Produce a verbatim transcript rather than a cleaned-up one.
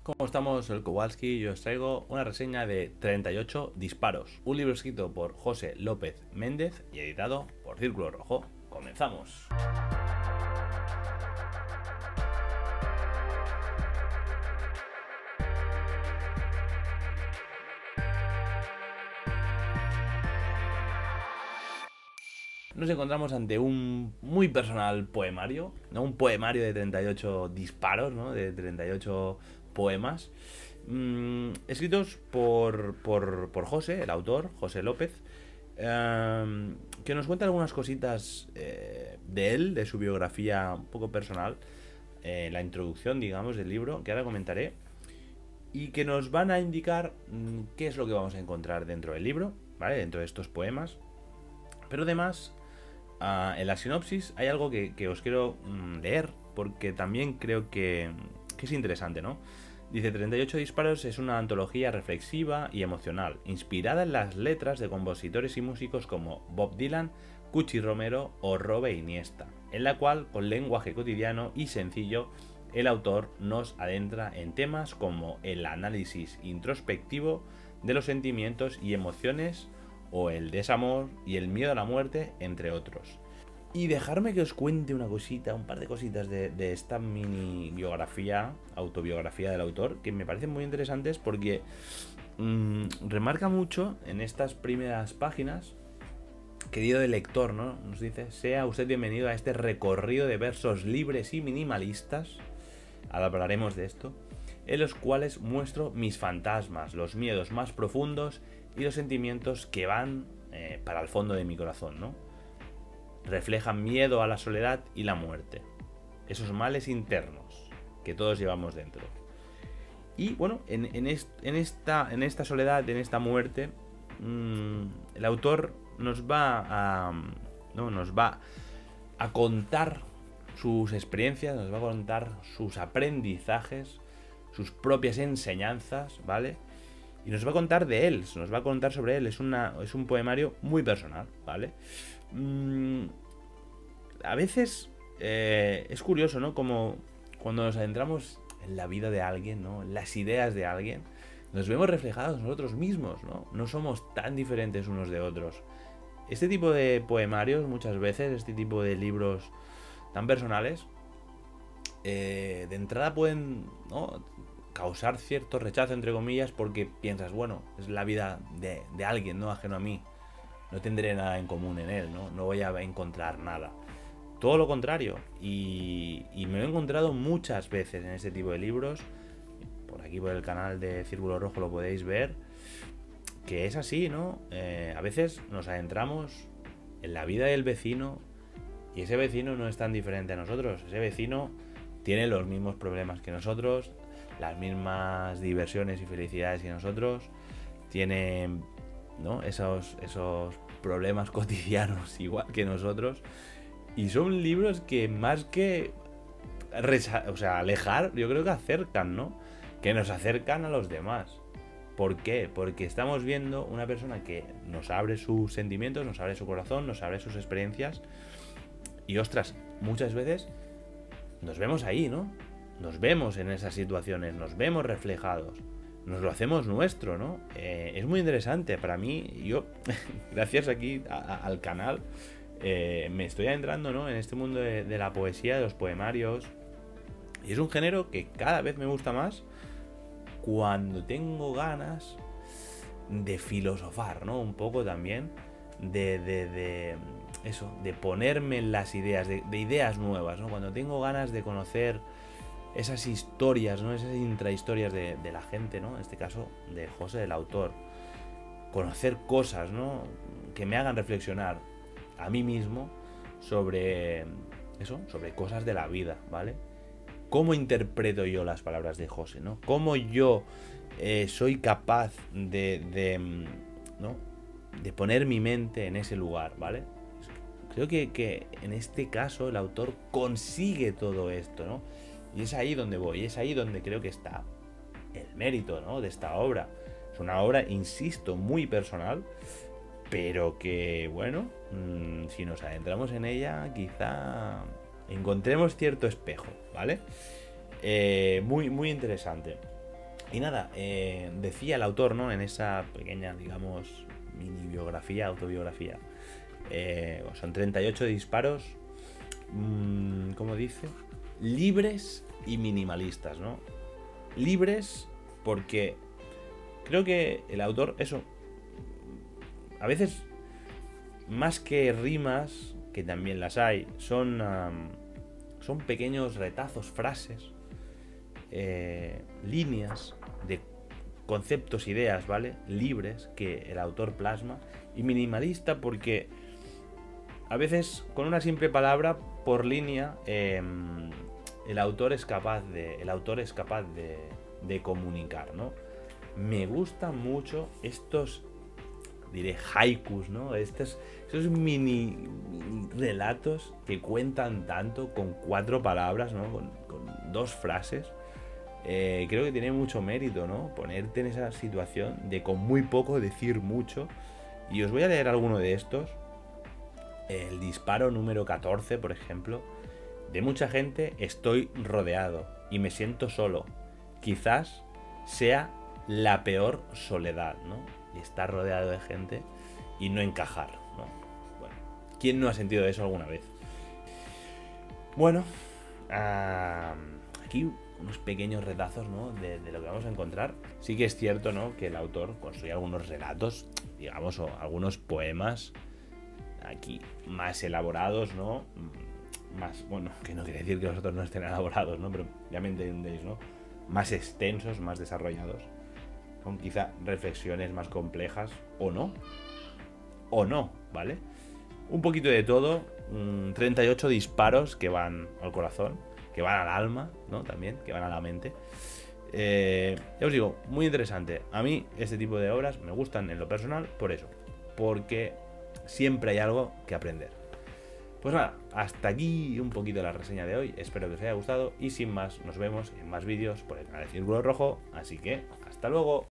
¿Cómo estamos? Soy Kowalski y os traigo una reseña de treinta y ocho disparos, un libro escrito por José López Méndez y editado por Círculo Rojo. ¡Comenzamos! Nos encontramos ante un muy personal poemario, ¿no? Un poemario de treinta y ocho disparos, ¿no? De treinta y ocho poemas, mmm, escritos por, por, por José, el autor, José López, eh, que nos cuenta algunas cositas eh, de él, de su biografía un poco personal, eh, la introducción, digamos, del libro, que ahora comentaré, y que nos van a indicar mmm, qué es lo que vamos a encontrar dentro del libro, ¿vale? Dentro de estos poemas. Pero además, Uh, en la sinopsis hay algo que, que os quiero mm, leer, porque también creo que, que es interesante, ¿no? Dice: treinta y ocho disparos es una antología reflexiva y emocional, inspirada en las letras de compositores y músicos como Bob Dylan, Cuchi Romero o Robe Iniesta, en la cual, con lenguaje cotidiano y sencillo, el autor nos adentra en temas como el análisis introspectivo de los sentimientos y emociones, o el desamor y el miedo a la muerte, entre otros. Y dejarme que os cuente una cosita, un par de cositas de, de esta mini biografía, autobiografía del autor, que me parecen muy interesantes porque mmm, remarca mucho en estas primeras páginas, querido de lector, ¿no? Nos dice: sea usted bienvenido a este recorrido de versos libres y minimalistas, ahora hablaremos de esto, en los cuales muestro mis fantasmas, los miedos más profundos y los sentimientos que van eh, para el fondo de mi corazón, ¿no? Reflejan miedo a la soledad y la muerte, esos males internos que todos llevamos dentro. Y bueno, en, en, est, en, esta, en esta soledad, en esta muerte, mmm, el autor nos va a, no, nos va a contar sus experiencias, nos va a contar sus aprendizajes, sus propias enseñanzas, ¿vale? Y nos va a contar de él, nos va a contar sobre él. Es, una, es un poemario muy personal, ¿vale? Mm, a veces eh, es curioso, ¿no? Como cuando nos adentramos en la vida de alguien, ¿no? En las ideas de alguien, nos vemos reflejados nosotros mismos, ¿no? No somos tan diferentes unos de otros. Este tipo de poemarios, muchas veces, este tipo de libros tan personales, eh, de entrada pueden, ¿no?, causar cierto rechazo, entre comillas, porque piensas, bueno, es la vida de, de alguien, no ajeno a mí, no tendré nada en común en él, no, no voy a encontrar nada. Todo lo contrario, y, y me lo he encontrado muchas veces en este tipo de libros. Por aquí, por el canal de Círculo Rojo, lo podéis ver, que es así, ¿no? Eh, a veces nos adentramos en la vida del vecino y ese vecino no es tan diferente a nosotros. Ese vecino tiene los mismos problemas que nosotros, las mismas diversiones y felicidades que nosotros, tiene, ¿no?, esos, esos problemas cotidianos igual que nosotros, y son libros que más que o sea, alejar, yo creo que acercan, ¿no? Que nos acercan a los demás. ¿Por qué? Porque estamos viendo una persona que nos abre sus sentimientos, nos abre su corazón, nos abre sus experiencias, y ostras, muchas veces nos vemos ahí, ¿no? Nos vemos en esas situaciones, nos vemos reflejados, nos lo hacemos nuestro, ¿no? Eh, es muy interesante para mí. Yo, gracias aquí a, a, al canal, eh, me estoy adentrando, ¿no?, en este mundo de, de la poesía, de los poemarios, y es un género que cada vez me gusta más cuando tengo ganas de filosofar, ¿no? Un poco también de, de, de eso, de ponerme en las ideas, de, de ideas nuevas, ¿no? Cuando tengo ganas de conocer esas historias, ¿no?, esas intrahistorias de, de la gente, ¿no?, en este caso de José, el autor, conocer cosas, ¿no?, que me hagan reflexionar a mí mismo sobre eso, sobre cosas de la vida, ¿vale? ¿Cómo interpreto yo las palabras de José, ¿no? ¿Cómo yo eh, soy capaz de, de, ¿no?, de poner mi mente en ese lugar, ¿vale? Creo que, que en este caso el autor consigue todo esto, ¿no? Y es ahí donde voy, es ahí donde creo que está el mérito, ¿no?, de esta obra. Es una obra, insisto, muy personal, pero que, bueno, mmm, si nos adentramos en ella, quizá encontremos cierto espejo, ¿vale? Eh, muy, muy interesante. Y nada, eh, decía el autor, ¿no? En esa pequeña, digamos, mini biografía, autobiografía. Eh, son treinta y ocho disparos, mmm, ¿cómo dice? Libres y minimalistas, ¿no? Libres porque creo que el autor, eso, a veces, más que rimas, que también las hay, son, um, son pequeños retazos, frases, eh, líneas de conceptos, ideas, ¿vale? Libres que el autor plasma. Y minimalista porque a veces con una simple palabra por línea eh, el autor es capaz de el autor es capaz de, de comunicar, ¿no? Me gustan mucho estos, diré, haikus, ¿no? Estos, esos mini, mini relatos que cuentan tanto con cuatro palabras, ¿no? Con, con dos frases. Eh, creo que tiene mucho mérito, ¿no? Ponerte en esa situación de con muy poco decir mucho. Y os voy a leer alguno de estos. El disparo número catorce, por ejemplo. De mucha gente estoy rodeado y me siento solo. Quizás sea la peor soledad, ¿no? Y estar rodeado de gente y no encajar, ¿no? Bueno, ¿quién no ha sentido eso alguna vez? Bueno, uh, aquí unos pequeños retazos, ¿no? De, de lo que vamos a encontrar. Sí que es cierto, ¿no? Que el autor construye algunos relatos, digamos, o algunos poemas aquí más elaborados, ¿no? Más, bueno, que no quiere decir que los otros no estén elaborados, ¿no? Pero ya me entendéis, ¿no? Más extensos, más desarrollados, con quizá reflexiones más complejas, o no, o no, ¿vale? Un poquito de todo, mmm, treinta y ocho disparos que van al corazón, que van al alma, ¿no? También, que van a la mente. Eh, ya os digo, muy interesante. A mí este tipo de obras me gustan en lo personal por eso, porque siempre hay algo que aprender. Pues nada, hasta aquí un poquito la reseña de hoy. Espero que os haya gustado y sin más, nos vemos en más vídeos por el canal de Círculo Rojo. Así que, hasta luego.